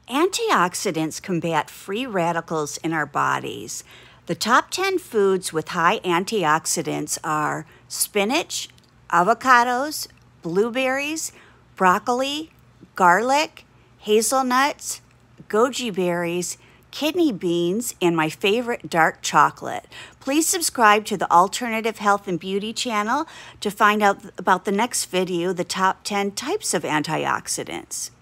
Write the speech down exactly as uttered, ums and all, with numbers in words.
Antioxidants combat free radicals in our bodies. The top ten foods with high antioxidants are spinach, avocados, blueberries, broccoli, garlic, hazelnuts, goji berries, kidney beans, and my favorite, dark chocolate. Please subscribe to the Alternative Health and Beauty channel to find out about the next video, the top ten types of antioxidants.